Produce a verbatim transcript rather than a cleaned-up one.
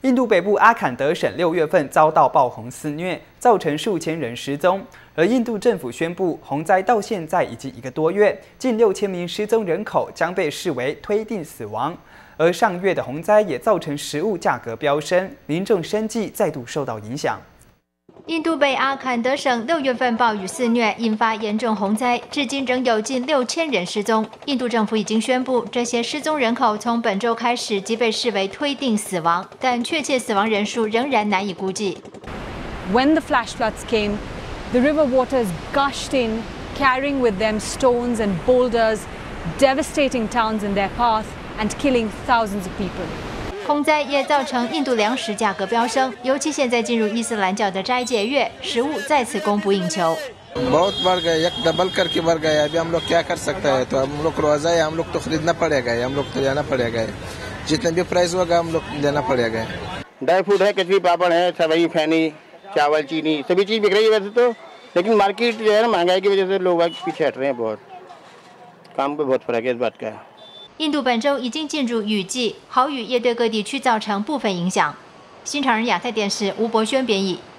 印度北部阿坎德省六月份遭到暴洪肆虐，造成数千人失踪。而印度政府宣布，洪灾到现在已经一个多月，近六千名失踪人口将被视为推定死亡。而上月的洪灾也造成食物价格飙升，民众生计再度受到影响。 印度北阿坎德省六月份暴雨肆虐，引发严重洪灾，至今仍有近六千人失踪。印度政府已经宣布，这些失踪人口从本周开始即被视为推定死亡，但确切死亡人数仍然难以估计。 When the flash floods came, the river waters gushed in, carrying with them stones and boulders, devastating towns in their path and killing thousands of people. 洪灾也造成印度粮食价格飙升，尤其现在进入伊斯兰教的斋戒月，食物再次供不应求。 बहुत बढ़ गए, एक डबल करके बढ़ गए. अभी हम लोग क्या कर सकते हैं? तो हम लोग रोजा है, हम लोग तो खरीदना पड़ेगा, हम लोग तो लेना पड़ेगा. जितने भी प्राइस होगा, हम लोग लेना पड़ेगा. ड्राई फ्रूट है, कचरी पापड़ है, सवई फैनी, चावल चीनी सभी चीज बिक रही है वैसे तो, लेकिन मार्केट जो है ना महंगाई की वजह से लोग पीछे हट रहे हैं बहुत. काम पे बहुत फर्क है इस बात का. 印度本周已经进入雨季，豪雨也对各地区造成部分影响。新唐人亚太电视吴博轩编译。